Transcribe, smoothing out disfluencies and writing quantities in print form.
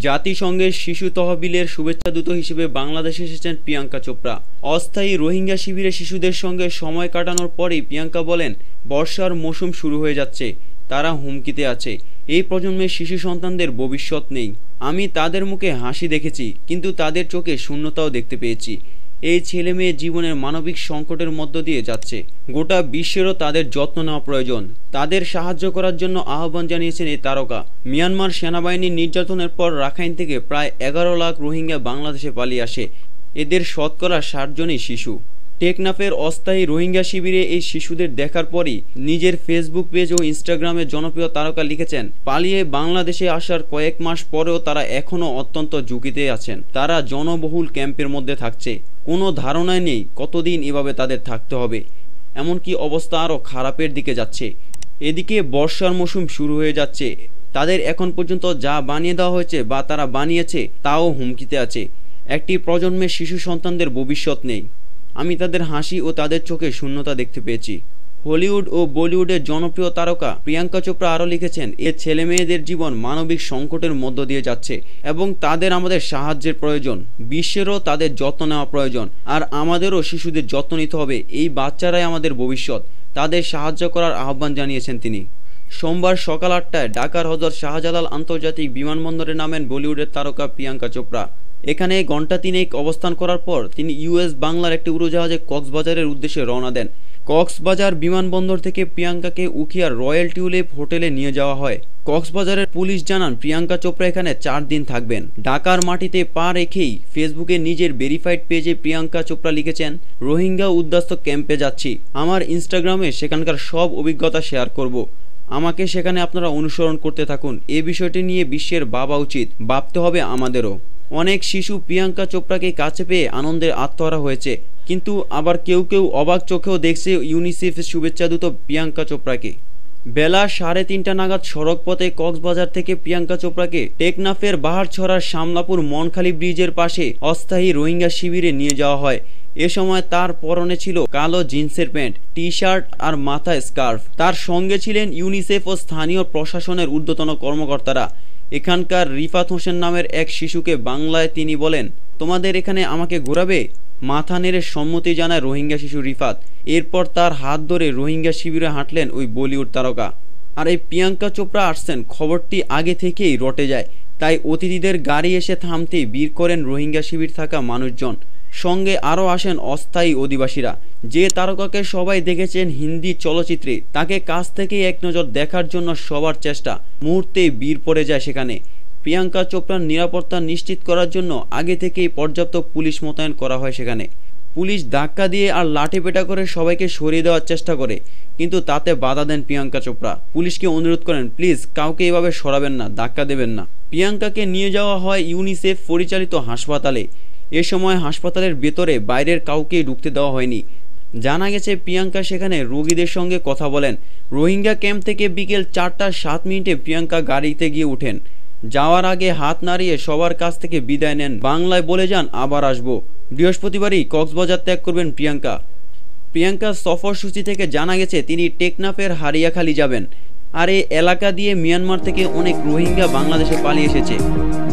জাতিসংঘের শিশু তহবিলের শুভেচ্ছাদূত হিসেবে বাংলাদেশে এসেছেন প্রিয়াঙ্কা চোপড়া। অস্থায়ী রোহিঙ্গা শিবিরে শিশুদের সঙ্গে সময় কাটানোর পরেই প্রিয়াঙ্কা বলেন, বর্ষার মৌসুম শুরু হয়ে যাচ্ছে, তারা হুমকিতে আছে। এই প্রজন্মের শিশু সন্তানদের ভবিষ্যৎ নেই। আমি তাদের মুখে হাসি দেখেছি, কিন্তু তাদের চোখে শূন্যতাও দেখতে পেয়েছি। এই ছেলে মেয়ে জীবনের মানবিক সংকটের মধ্য দিয়ে যাচ্ছে। গোটা বিশ্বেরও তাদের যত্ন নেওয়া প্রয়োজন। তাদের সাহায্য করার জন্য আহ্বান জানিয়েছেন এই তারকা। মিয়ানমার সেনাবাহিনীর নির্যাতনের পর রাখাইন থেকে প্রায় 11 লাখ রোহিঙ্গা বাংলাদেশে পালিয়ে আসে। এদের শতকরা 60 জনই শিশু। টেকনাফের অস্থায়ী রোহিঙ্গা শিবিরে এই শিশুদের দেখার পরই নিজের ফেসবুক পেজ ও ইনস্টাগ্রামে জনপ্রিয় তারকা লিখেছেন, পালিয়ে বাংলাদেশে আসার কয়েক মাস পরেও তারা এখনও অত্যন্ত ঝুঁকিতে আছেন। তারা জনবহুল ক্যাম্পের মধ্যে থাকছে। কোনো ধারণাই নেই কতদিন এভাবে তাদের থাকতে হবে। এমনকি অবস্থা আরও খারাপের দিকে যাচ্ছে। এদিকে বর্ষার মৌসুম শুরু হয়ে যাচ্ছে। তাদের এখন পর্যন্ত যা বানিয়ে দেওয়া হয়েছে বা তারা বানিয়েছে তাও হুমকিতে আছে। একটি প্রজন্মের শিশু সন্তানদের ভবিষ্যৎ নেই। আমি তাদের হাসি ও তাদের চোখে শূন্যতা দেখতে পেয়েছি। হলিউড ও বলিউডের জনপ্রিয় তারকা প্রিয়াঙ্কা চোপড়া আরও লিখেছেন, এ ছেলে মেয়েদের জীবন মানবিক সংকটের মধ্য দিয়ে যাচ্ছে এবং তাদের আমাদের সাহায্যের প্রয়োজন। বিশ্বেরও তাদের যত্ন নেওয়া প্রয়োজন, আর আমাদেরও শিশুদের যত্ন নিতে হবে। এই বাচ্চারাই আমাদের ভবিষ্যৎ। তাদের সাহায্য করার আহ্বান জানিয়েছেন তিনি। সোমবার সকাল 8টায় ঢাকার হযরত শাহজালাল আন্তর্জাতিক বিমানবন্দরে নামেন বলিউডের তারকা প্রিয়াঙ্কা চোপড়া। এখানে ঘণ্টা 3 অবস্থান করার পর তিনি ইউএস বাংলার একটি উড়োজাহাজে কক্সবাজারের উদ্দেশ্যে রওনা দেন। কক্সবাজার বিমানবন্দর থেকে প্রিয়াঙ্কাকে উখিয়ার রয়্যাল টিউলিপ হোটেলে নিয়ে যাওয়া হয়। কক্সবাজারের পুলিশ জানান, প্রিয়াঙ্কা চোপড়া এখানে 4 দিন থাকবেন। ঢাকার মাটিতে পা রেখেই ফেসবুকে নিজের ভেরিফাইড পেজে প্রিয়াঙ্কা চোপড়া লিখেছেন, রোহিঙ্গা উদ্বাস্তু ক্যাম্পে যাচ্ছি। আমার ইনস্টাগ্রামে সেখানকার সব অভিজ্ঞতা শেয়ার করব। আমাকে সেখানে আপনারা অনুসরণ করতে থাকুন। এ বিষয়টি নিয়ে বিশ্বের ভাবা উচিত, ভাবতে হবে আমাদেরও। অনেক শিশু প্রিয়াঙ্কা চোপড়াকে কাছে পেয়ে আনন্দের আত্মহারা হয়েছে, কিন্তু আবার কেউ কেউ অবাক চোখেও দেখছে ইউনিসেফের শুভেচ্ছাদূত প্রিয়াঙ্কা চোপড়াকে। বেলা 3:30 নাগাদ সড়ক পথে কক্সবাজার থেকে প্রিয়াঙ্কা চোপড়াকে টেকনাফের বাহারছড়ার শামলাপুর মনখালি ব্রিজের পাশে অস্থায়ী রোহিঙ্গা শিবিরে নিয়ে যাওয়া হয়। এ সময় তার পরনে ছিল কালো জিন্সের প্যান্ট, টি শার্ট আর মাথায় স্কার্ফ। তার সঙ্গে ছিলেন ইউনিসেফ ও স্থানীয় প্রশাসনের ঊর্ধ্বতন কর্মকর্তারা। এখানকার রিফাত হোসেন নামের এক শিশুকে বাংলায় তিনি বলেন, তোমাদের এখানে আমাকে ঘোরাবে? মাথা নেড়ে সম্মতি জানায় রোহিঙ্গা শিশু রিফাত। এরপর তার হাত ধরে রোহিঙ্গা শিবিরে হাঁটলেন ওই বলিউড তারকা। আর এই প্রিয়াঙ্কা চোপড়া আসছেন খবরটি আগে থেকেই রটে যায়, তাই অতিথিদের গাড়ি এসে থামতেই ভিড় করেন রোহিঙ্গা শিবির থাকা মানুষজন। সঙ্গে আরও আসেন অস্থায়ী অধিবাসীরা। যে তারকাকে সবাই দেখেছেন হিন্দি চলচ্চিত্রে, তাকে কাছ থেকে এক নজর দেখার জন্য সবার চেষ্টা। মুহূর্তেই ভিড় পড়ে যায় সেখানে। প্রিয়াঙ্কা চোপড়ার নিরাপত্তা নিশ্চিত করার জন্য আগে থেকেই পর্যাপ্ত পুলিশ মোতায়েন করা হয় সেখানে। পুলিশ ধাক্কা দিয়ে আর লাঠিপেটা করে সবাইকে সরিয়ে দেওয়ার চেষ্টা করে, কিন্তু তাতে বাধা দেন প্রিয়াঙ্কা চোপড়া। পুলিশকে অনুরোধ করেন, প্লিজ কাউকে এভাবে সরাবেন না, ধাক্কা দেবেন না। প্রিয়াঙ্কাকে নিয়ে যাওয়া হয় ইউনিসেফ পরিচালিত হাসপাতালে। এ সময় হাসপাতালের ভেতরে বাইরের কাউকেই ঢুকতে দেওয়া হয়নি। জানা গেছে প্রিয়াঙ্কা সেখানে রোগীদের সঙ্গে কথা বলেন। রোহিঙ্গা ক্যাম্প থেকে বিকেল 4:07 প্রিয়াঙ্কা গাড়িতে গিয়ে উঠেন। যাওয়ার আগে হাত নাড়িয়ে সবার কাছ থেকে বিদায় নেন, বাংলায় বলে যান আবার আসবো। বৃহস্পতিবারই কক্সবাজার ত্যাগ করবেন প্রিয়াঙ্কা। প্রিয়াঙ্কার সফরসূচি থেকে জানা গেছে তিনি টেকনাফের হারিয়াখালী যাবেন। আর এই এলাকা দিয়ে মিয়ানমার থেকে অনেক রোহিঙ্গা বাংলাদেশে পালিয়ে এসেছে।